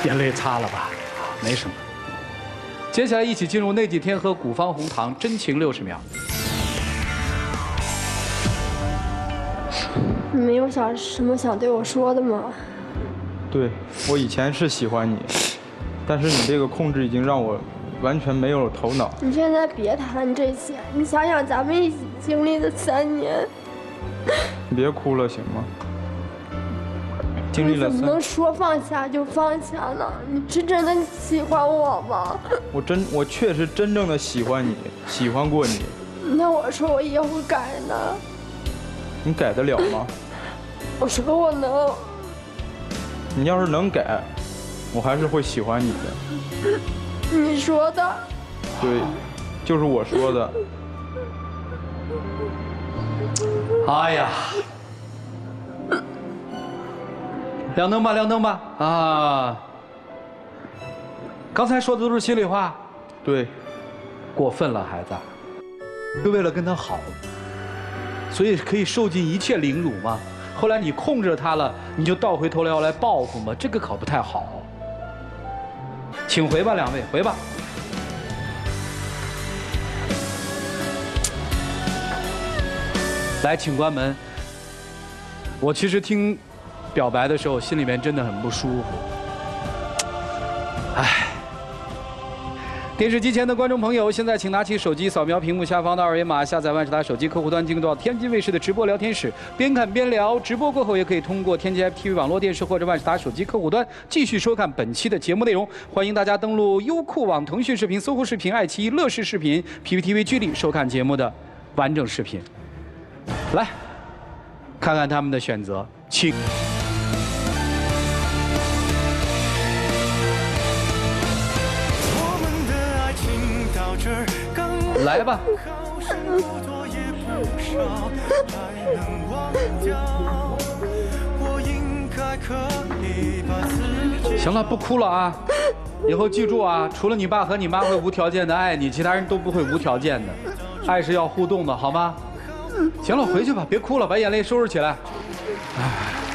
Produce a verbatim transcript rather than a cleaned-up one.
眼泪擦了吧，没什么。接下来一起进入那几天和古方红糖真情六十秒。 你没有想什么想对我说的吗？ 对，我以前是喜欢你，但是你这个控制已经让我完全没有头脑。 你现在别谈这些，你想想咱们一起经历的三年。 你别哭了行吗？经历了三， 你怎么能说放下就放下呢？你是真的喜欢我吗？ 我真我确实真正的喜欢你，喜欢过你。 那我说我也会改呢。 你改得了吗？ 我说我能。 你要是能改，我还是会喜欢你的。 你说的。 对，就是我说的。 哎呀，亮灯吧，亮灯吧！啊，刚才说的都是心里话。 对， 过分了，孩子，就为了跟他好，所以可以受尽一切凌辱吗？后来你控制他了，你就倒回头来要来报复吗？这个可不太好。请回吧，两位，回吧。来，请关门。我其实听表白的时候，心里面真的很不舒服。唉。电视机前的观众朋友，现在请拿起手机，扫描屏幕下方的二维码，下载万事达手机客户端，进入到天津卫视的直播聊天室，边看边聊。直播过后，也可以通过天津 F T V 网络电视或者万事达手机客户端继续收看本期的节目内容。欢迎大家登录优酷网、腾讯视频、搜狐视频、爱奇艺、乐视视频、P P T V 剧里收看节目的完整视频。来，看看他们的选择，请。来吧。行了，不哭了啊！以后记住啊，除了你爸和你妈会无条件的爱你，其他人都不会无条件的。爱是要互动的，好吗？行了，回去吧，别哭了，把眼泪收拾起来。唉。